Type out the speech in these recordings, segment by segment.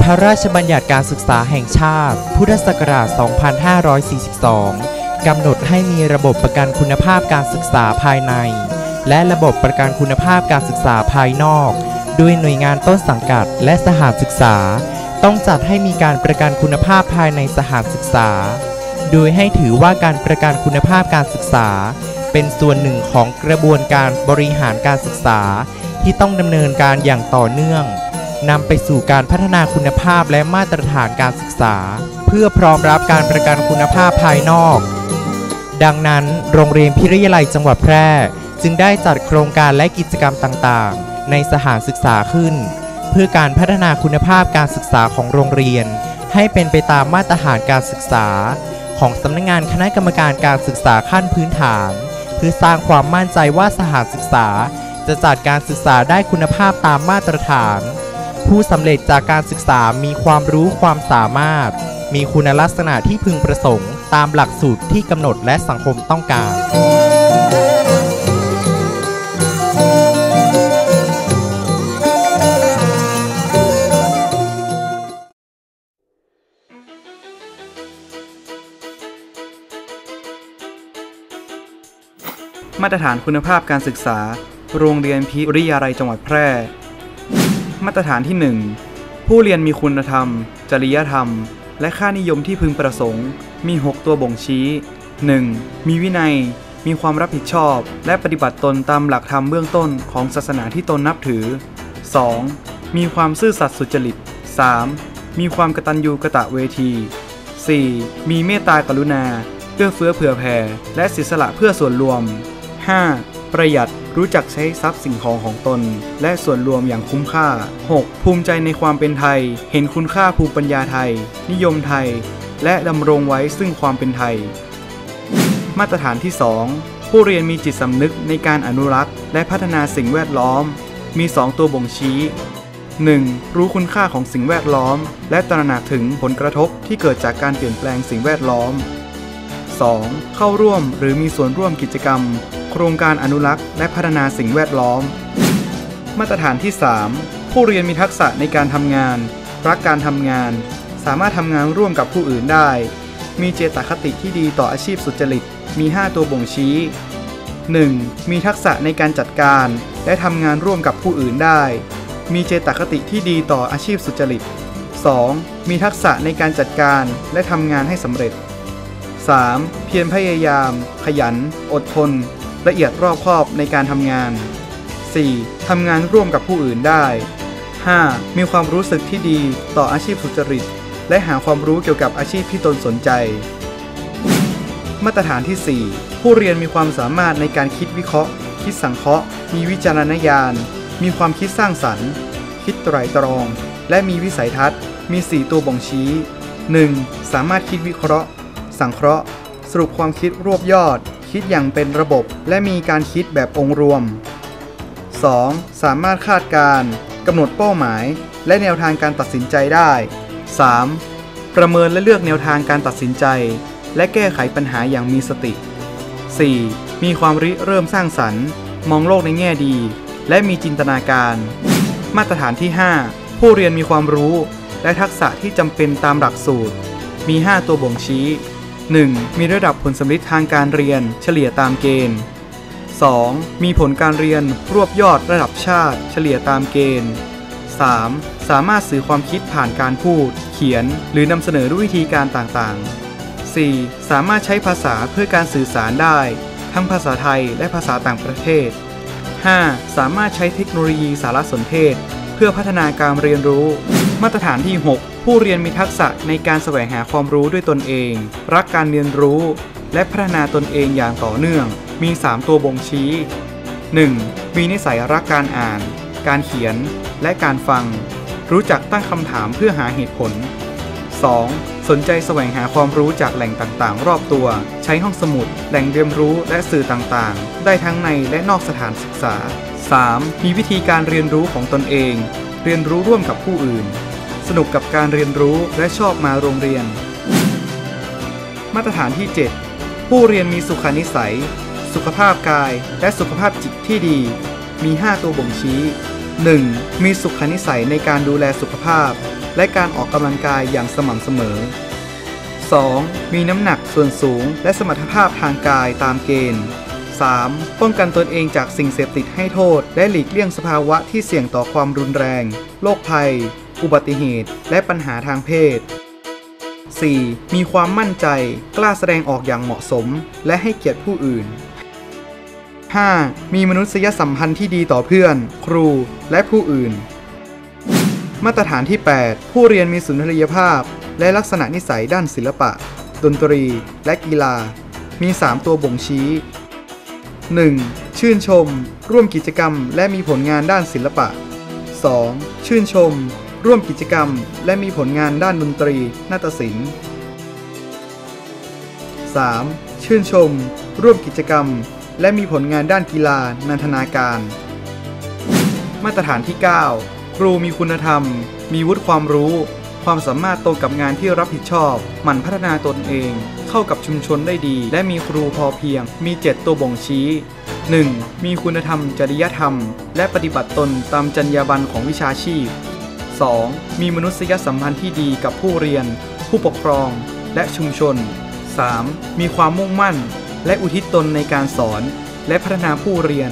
ระราชบัญญัติการศึกษาแห่งชาติพุทธศักราช 2542 กำหนดให้มีระบบประกันคุณภาพการศึกษาภายในและระบบประกันคุณภาพการศึกษาภายนอกโดยหน่วยงานต้นสังกัดและสถานศึกษาต้องจัดให้มีการประกันคุณภาพภายในสถานศึกษาโดยให้ถือว่าการประกันคุณภาพการศึกษาเป็นส่วนหนึ่งของกระบวนการบริหารการศึกษาที่ต้องดำเนินการอย่างต่อเนื่องนำไปสู่การพัฒนาคุณภาพและมาตรฐานการศึกษาเพื่อพร้อมรับการประกันคุณภาพภายนอกดังนั้นโรงเรียนพิริยาลัยจังหวัดแพร่จึงได้จัดโครงการและกิจกรรมต่างๆในสถานศึกษาขึ้นเพื่อการพัฒนาคุณภาพการศึกษาของโรงเรียนให้เป็นไปตามมาตรฐานการศึกษาของสำนักงานคณะกรรมการการศึกษาขั้นพื้นฐานเพื่อสร้างความมั่นใจว่าสถานศึกษาจะจัดการศึกษาได้คุณภาพตามมาตรฐานผู้สำเร็จจากการศึกษามีความรู้ความสามารถมีคุณลักษณะที่พึงประสงค์ตามหลักสูตรที่กำหนดและสังคมต้องการมาตรฐานคุณภาพการศึกษาโรงเรียนพิริยาลัยจังหวัดแพร่มาตรฐานที่ 1. ผู้เรียนมีคุณธรรมจริยธรรมและค่านิยมที่พึงประสงค์มี6ตัวบ่งชี้ 1. มีวินัยมีความรับผิดชอบและปฏิบัติตนตามหลักธรรมเบื้องต้นของศาสนาที่ตนนับถือ 2. มีความซื่อสัตย์สุจริต 3. มีความกตัญญูกตเวที 4. มีเมตตากรุณาเอื้อเฟื้อเผื่อแผ่และเสียสละเพื่อส่วนรวม 5. ประหยัดรู้จักใช้ทรัพย์สิ่งของตนและส่วนรวมอย่างคุ้มค่า 6. ภูมิใจในความเป็นไทยเห็นคุณค่าภูมิปัญญาไทยนิยมไทยและดำรงไว้ซึ่งความเป็นไทยมาตรฐานที่ 2. ผู้เรียนมีจิตสำนึกในการอนุรักษ์และพัฒนาสิ่งแวดล้อมมี2ตัวบ่งชี้ 1. รู้คุณค่าของสิ่งแวดล้อมและตระหนักถึงผลกระทบที่เกิดจากการเปลี่ยนแปลงสิ่งแวดล้อม 2. เข้าร่วมหรือมีส่วนร่วมกิจกรรมโครงการอนุรักษ์และพัฒนาสิ่งแวดล้อมมาตรฐานที่ 3. ผู้เรียนมีทักษะในการทำงานรักการทำงานสามารถทำงานร่วมกับผู้อื่นได้มีเจตคติที่ดีต่ออาชีพสุจริตมี5ตัวบ่งชี้ 1. มีทักษะในการจัดการและทำงานร่วมกับผู้อื่นได้มีเจตคติที่ดีต่ออาชีพสุจริต 2. มีทักษะในการจัดการและทำงานให้สำเร็จ 3. เพียรพยายามขยันอดทนละเอียดรอบคอบในการทำงาน 4. ทำงานร่วมกับผู้อื่นได้ 5. มีความรู้สึกที่ดีต่ออาชีพสุจริตและหาความรู้เกี่ยวกับอาชีพที่ตนสนใจมาตรฐานที่ 4. ผู้เรียนมีความสามารถในการคิดวิเคราะห์คิดสังเคราะห์มีวิจารณญาณมีความคิดสร้างสรรค์คิดไตร่ตรองและมีวิสัยทัศน์มี4ตัวบ่งชี้ 1. สามารถคิดวิเคราะห์สังเคราะห์สรุปความคิดรวบยอดคิดอย่างเป็นระบบและมีการคิดแบบองค์รวม 2. สามารถคาดการณ์กำหนดเป้าหมายและแนวทางการตัดสินใจได้ 3. ประเมินและเลือกแนวทางการตัดสินใจและแก้ไขปัญหาอย่างมีสติ 4. มีความริเริ่มสร้างสรรค์มองโลกในแง่ดีและมีจินตนาการมาตรฐานที่ 5. ผู้เรียนมีความรู้และทักษะที่จำเป็นตามหลักสูตรมี5ตัวบ่งชี้ 1. มีระดับผลสำลิดทางการเรียนเฉลี่ยตามเกณฑ์ 2. มีผลการเรียนรวบยอดระดับชาติเฉลี่ยตามเกณฑ์ 3. สามารถสื่อความคิดผ่านการพูดเขียนหรือนำเสนอด้วยวิธีการต่างๆ 4. สามารถใช้ภาษาเพื่อการสื่อสารได้ทั้งภาษาไทยและภาษาต่างประเทศ 5. สามารถใช้เทคโนโลยีสารสนเทศเพื่อพัฒนาการเรียนรู้มาตรฐานที่ 6. ผู้เรียนมีทักษะในการแสวงหาความรู้ด้วยตนเองรักการเรียนรู้และพัฒนาตนเองอย่างต่อเนื่องมี3ตัวบ่งชี้ 1. มีนิสัยรักการอ่านการเขียนและการฟังรู้จักตั้งคำถามเพื่อหาเหตุผล 2. สนใจแสวงหาความรู้จากแหล่งต่างๆรอบตัวใช้ห้องสมุดแหล่งเรียนรู้และสื่อต่างๆได้ทั้งในและนอกสถานศึกษา 3. มีวิธีการเรียนรู้ของตนเองเรียนรู้ร่วมกับผู้อื่นสนุกกับการเรียนรู้และชอบมาโรงเรียนมาตรฐานที่ 7. ผู้เรียนมีสุขนิสัยสุขภาพกายและสุขภาพจิตที่ดีมี5ตัวบ่งชี้ 1. มีสุขนิสัยในการดูแลสุขภาพและการออกกำลังกายอย่างสม่ำเสมอ 2. มีน้ำหนักส่วนสูงและสมรรถภาพทางกายตามเกณฑ์ 3. ป้องกันตนเองจากสิ่งเสพติดให้โทษและหลีกเลี่ยงสภาวะที่เสี่ยงต่อความรุนแรงโรคภัยอุบัติเหตุและปัญหาทางเพศ 4. มีความมั่นใจกล้าแสดงออกอย่างเหมาะสมและให้เกียรติผู้อื่น 5. มีมนุษยสัมพันธ์ที่ดีต่อเพื่อนครูและผู้อื่นมาตรฐานที่ 8 ผู้เรียนมีสุนทรียภาพและลักษณะนิสัยด้านศิลปะดนตรีและกีฬามี 3 ตัวบ่งชี้ 1. ชื่นชมร่วมกิจกรรมและมีผลงานด้านศิลปะ 2. ชื่นชมร่วมกิจกรรมและมีผลงานด้านดนตรีนาฏศิลป์ 3. ชื่นชมร่วมกิจกรรมและมีผลงานด้านกีฬานันทนาการมาตรฐานที่ 9 ครูมีคุณธรรมมีวุฒิความรู้ความสามารถตรงกับงานที่รับผิดชอบหมั่นพัฒนาตนเองเข้ากับชุมชนได้ดีและมีครูพอเพียงมี 7 ตัวบ่งชี้ 1. มีคุณธรรมจริยธรรมและปฏิบัติตนตามจรรยาบรรณของวิชาชีพ 2. มีมนุษยสัมพันธ์ที่ดีกับผู้เรียนผู้ปกครองและชุมชน 3. มีความมุ่งมั่นและอุทิศตนในการสอนและพัฒนาผู้เรียน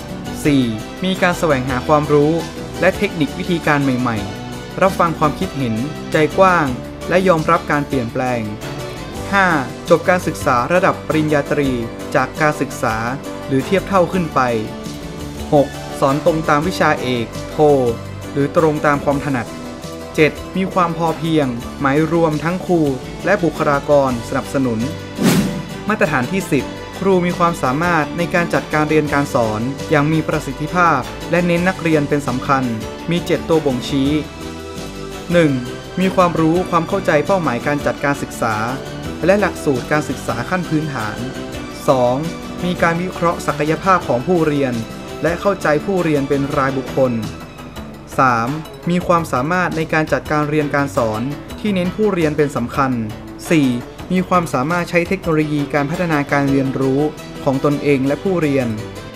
4. มีการแสวงหาความรู้และเทคนิควิธีการใหม่ๆรับฟังความคิดเห็นใจกว้างและยอมรับการเปลี่ยนแปลง 5. จบการศึกษาระดับปริญญาตรีจากการศึกษาหรือเทียบเท่าขึ้นไป 6. สอนตรงตามวิชาเอกโทหรือตรงตามความถนัด 7. มีความพอเพียงหมายรวมทั้งครูและบุคลากรสนับสนุนมาตรฐานที่ 10 ครูมีความสามารถในการจัดการเรียนการสอนอย่างมีประสิทธิภาพและเน้นนักเรียนเป็นสำคัญมี 7 ตัวบ่งชี้ 1. มีความรู้ความเข้าใจเป้าหมายการจัดการศึกษาและหลักสูตรการศึกษาขั้นพื้นฐาน 2. มีการวิเคราะห์ศักยภาพของผู้เรียนและเข้าใจผู้เรียนเป็นรายบุคคล 3. มีความสามารถในการจัดการเรียนการสอนที่เน้นผู้เรียนเป็นสำคัญ 4. มีความสามารถใช้เทคโนโลยีการพัฒนาการเรียนรู้ของตนเองและผู้เรียน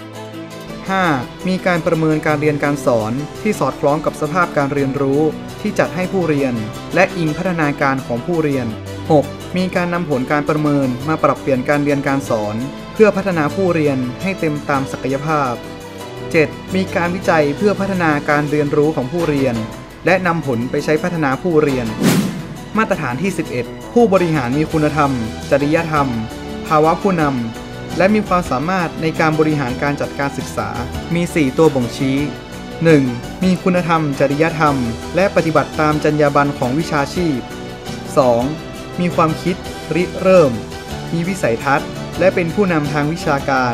5. มีการประเมินการเรียนการสอนที่สอดคล้องกับสภาพการเรียนรู้ที่จัดให้ผู้เรียนและอิงพัฒนาการของผู้เรียน 6. มีการนำผลการประเมินมาปรับเปลี่ยนการเรียนการสอนเพื่อพัฒนาผู้เรียนให้เต็มตามศักยภาพ 7. มีการวิจัยเพื่อพัฒนาการเรียนรู้ของผู้เรียนและนำผลไปใช้พัฒนาผู้เรียนมาตรฐานที่ 11 ผู้บริหารมีคุณธรรมจริยธรรมภาวะผู้นำและมีความสามารถในการบริหารการจัดการศึกษามี 4 ตัวบ่งชี้ 1. มีคุณธรรมจริยธรรมและปฏิบัติตามจรรยาบรรณของวิชาชีพ 2. มีความคิดริเริ่มมีวิสัยทัศน์และเป็นผู้นำทางวิชาการ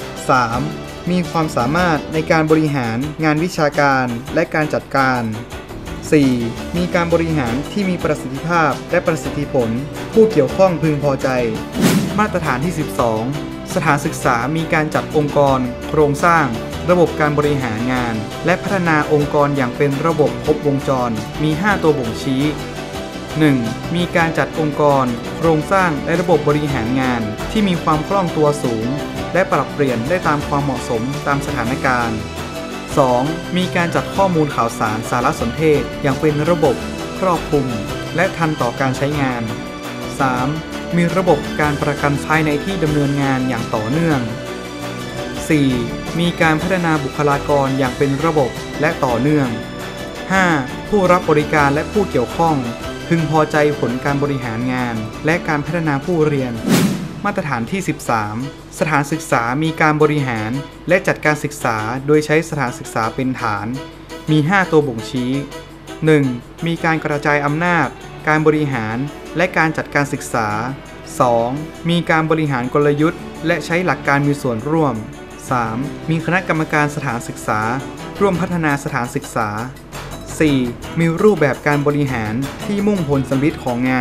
3. มีความสามารถในการบริหารงานวิชาการและการจัดการ 4. มีการบริหารที่มีประสิทธิภาพและประสิทธิผลผู้เกี่ยวข้องพึงพอใจมาตรฐานที่ 12 สถานศึกษามีการจัดองค์กรโครงสร้างระบบการบริหารงานและพัฒนาองค์กรอย่างเป็นระบบครบวงจรมี 5 ตัวบ่งชี้ 1. มีการจัดองค์กรโครงสร้างและระบบบริหารงานที่มีความคล่องตัวสูงและปรับเปลี่ยนได้ตามความเหมาะสมตามสถานการณ์ 2. มีการจัดข้อมูลข่าวสารสารสนเทศอย่างเป็นระบบครอบคลุมและทันต่อการใช้งาน 3. มีระบบการประกันภายในที่ดำเนินงานอย่างต่อเนื่อง 4. มีการพัฒนาบุคลากรอย่างเป็นระบบและต่อเนื่อง 5. ผู้รับบริการและผู้เกี่ยวข้องพึงพอใจผลการบริหารงานและการพัฒนาผู้เรียนมาตรฐานที่ 13 สถานศึกษามีการบริหารและจัดการศึกษาโดยใช้สถานศึกษาเป็นฐานมี 5 ตัวบ่งชี้ 1. มีการกระจายอำนาจการบริหารและการจัดการศึกษา 2. มีการบริหารกลยุทธ์และใช้หลักการมีส่วนร่วม 3. มีคณะกรรมการสถานศึกษาร่วมพัฒนาสถานศึกษา 4. มีรูปแบบการบริหารที่มุ่งผลสำลิดของงาน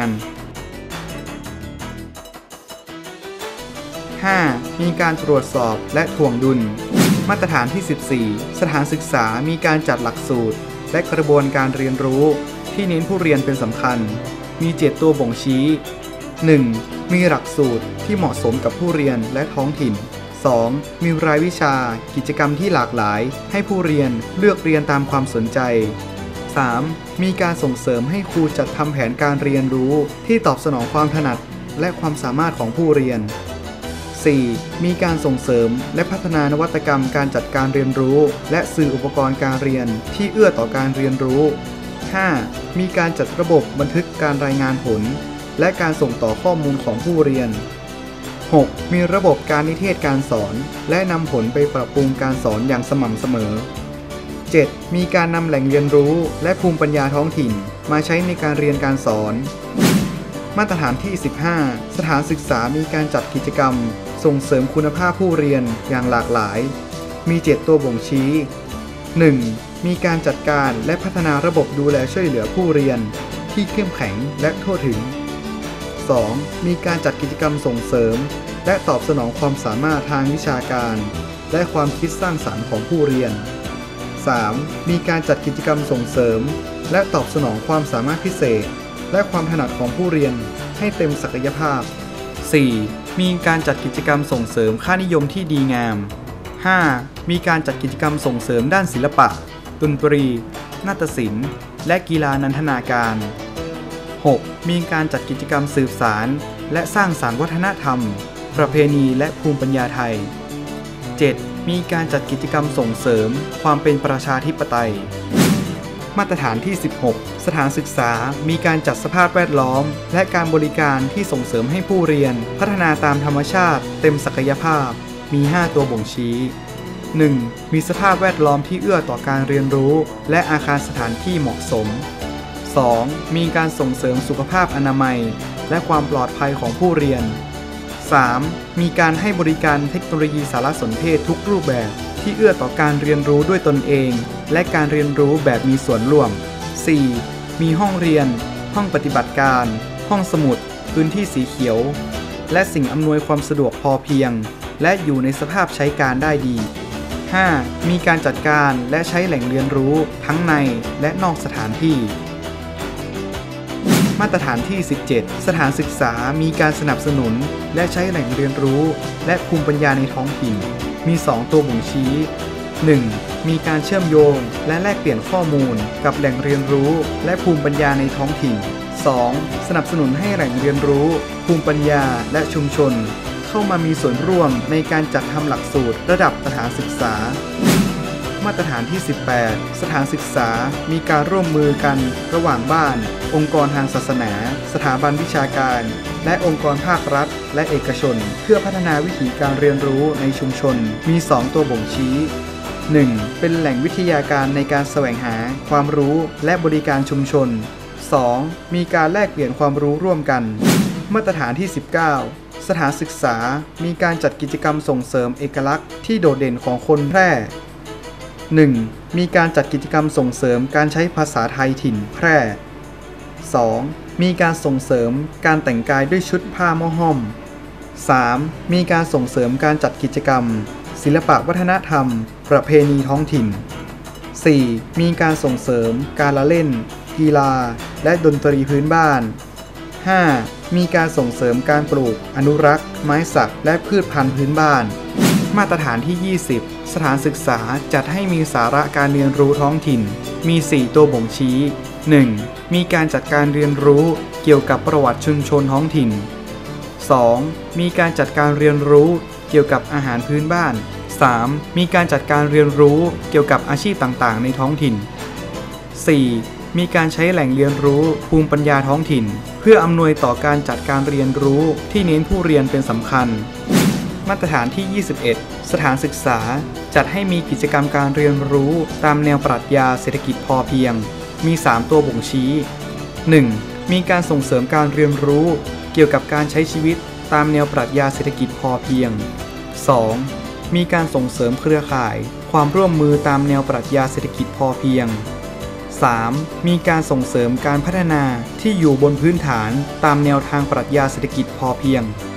5. มีการตรวจสอบและถ่วงดุลมาตรฐานที่ 14 สถานศึกษามีการจัดหลักสูตรและกระบวนการเรียนรู้ที่เน้นผู้เรียนเป็นสำคัญมี 7 ตัวบ่งชี้ 1. มีหลักสูตรที่เหมาะสมกับผู้เรียนและท้องถิ่น 2. มีรายวิชากิจกรรมที่หลากหลายให้ผู้เรียนเลือกเรียนตามความสนใจ 3. มีการส่งเสริมให้ครูจัดทำแผนการเรียนรู้ที่ตอบสนองความถนัดและความสามารถของผู้เรียน 4. มีการส่งเสริมและพัฒนานวัตกรรมการจัดการเรียนรู้และสื่ออุปกรณ์การเรียนที่เอื้อต่อการเรียนรู้ 5. มีการจัดระบบบันทึกการรายงานผลและการส่งต่อข้อมูลของผู้เรียน 6. มีระบบการนิเทศการสอนและนำผลไปปรับปรุงการสอนอย่างสม่ำเสมอ 7. มีการนำแหล่งเรียนรู้และภูมิปัญญาท้องถิ่นมาใช้ในการเรียนการสอนมาตรฐานที่ 15 สถานศึกษามีการจัดกิจกรรมส่งเสริมคุณภาพผู้เรียนอย่างหลากหลายมี 7 ตัวบ่งชี้ 1. มีการจัดการและพัฒนาระบบดูแลช่วยเหลือผู้เรียนที่เข้มแข็งและทั่วถึง 2. มีการจัดกิจกรรมส่งเสริมและตอบสนองความสามารถทางวิชาการและความคิดสร้างสรรค์ของผู้เรียน 3. มีการจัดกิจกรรมส่งเสริมและตอบสนองความสามารถพิเศษและความถนัดของผู้เรียนให้เต็มศักยภาพ 4. มีการจัดกิจกรรมส่งเสริมค่านิยมที่ดีงาม 5. มีการจัดกิจกรรมส่งเสริมด้านศิลปะดนตรีนาฏศิลป์และกีฬานันทนาการ 6. มีการจัดกิจกรรมสืบสารและสร้างสรรค์วัฒนธรรมประเพณีและภูมิปัญญาไทย 7. มีการจัดกิจกรรมส่งเสริมความเป็นประชาธิปไตยมาตรฐานที่ 16 สถานศึกษามีการจัดสภาพแวดล้อมและการบริการที่ส่งเสริมให้ผู้เรียนพัฒนาตามธรรมชาติเต็มศักยภาพมี 5 ตัวบ่งชี้ 1. มีสภาพแวดล้อมที่เอื้อต่อการเรียนรู้และอาคารสถานที่เหมาะสม 2. มีการส่งเสริมสุขภาพอนามัยและความปลอดภัยของผู้เรียน 3. มีการให้บริการเทคโนโลยีสารสนเทศทุกรูปแบบที่เอื้อต่อการเรียนรู้ด้วยตนเองและการเรียนรู้แบบมีส่วนร่วม 4. มีห้องเรียนห้องปฏิบัติการห้องสมุดพื้นที่สีเขียวและสิ่งอำนวยความสะดวกพอเพียงและอยู่ในสภาพใช้การได้ดี 5. มีการจัดการและใช้แหล่งเรียนรู้ทั้งในและนอกสถานที่มาตรฐานที่ 17 สถานศึกษามีการสนับสนุนและใช้แหล่งเรียนรู้และภูมิปัญญาในท้องถิ่นมี 2 ตัวบ่งชี้ 1. มีการเชื่อมโยงและแลกเปลี่ยนข้อมูลกับแหล่งเรียนรู้และภูมิปัญญาในท้องถิ่น 2. สนับสนุนให้แหล่งเรียนรู้ภูมิปัญญาและชุมชนเข้ามามีส่วนร่วมในการจัดทำหลักสูตรระดับสถานศึกษามาตรฐานที่ 18 สถานศึกษามีการร่วมมือกันระหว่างบ้านองค์กรทางศาสนาสถาบันวิชาการและองค์กรภาครัฐและเอกชนเพื่อพัฒนาวิถีการเรียนรู้ในชุมชนมี 2 ตัวบ่งชี้ 1. เป็นแหล่งวิทยาการในการแสวงหาความรู้และบริการชุมชน 2. มีการแลกเปลี่ยนความรู้ร่วมกันมาตรฐานที่ 19 สถานศึกษามีการจัดกิจกรรมส่งเสริมเอกลักษณ์ที่โดดเด่นของคนแพร่ 1. มีการจัดกิจกรรมส่งเสริมการใช้ภาษาไทยถิ่นแพร่ 2. มีการส่งเสริมการแต่งกายด้วยชุดผ้าหม้อห้อม 3. มีการส่งเสริมการจัดกิจกรรมศิลปะวัฒนธรรมประเพณีท้องถิ่น 4. มีการส่งเสริมการละเล่นกีฬาและดนตรีพื้นบ้าน 5. มีการส่งเสริมการปลูกอนุรักษ์ไม้สักและพืชพันธุ์พื้นบ้านมาตรฐานที่ 20 สถานศึกษาจัดให้มีสาระการเรียนรู้ท้องถิ่นมี 4 ตัวบ่งชี้ 1. มีการจัดการเรียนรู้เกี่ยวกับประวัติชุมชนท้องถิ่น 2. มีการจัดการเรียนรู้เกี่ยวกับอาหารพื้นบ้าน 3. มีการจัดการเรียนรู้เกี่ยวกับอาชีพต่างๆในท้องถิ่น 4. มีการใช้แหล่งเรียนรู้ภูมิปัญญาท้องถิ่นเพื่ออำนวยต่อการจัดการเรียนรู้ที่เน้นผู้เรียนเป็นสำคัญมาตรฐานที่ 21 สถานศึกษาจัดให้มีกิจกรรมการเรียนรู้ตามแนวปรัชญาเศรษฐกิจพอเพียงมี 3 ตัวบ่งชี้ 1. มีการส่งเสริมการเรียนรู้เกี่ยวกับการใช้ชีวิตตามแนวปรัชญาเศรษฐกิจพอเพียง 2. มีการส่งเสริมเครือข่ายความร่วมมือตามแนวปรัชญาเศรษฐกิจพอเพียง 3. มีการส่งเสริมการพัฒนาที่อยู่บนพื้นฐานตามแนวทางปรัชญาเศรษฐกิจพอเพียง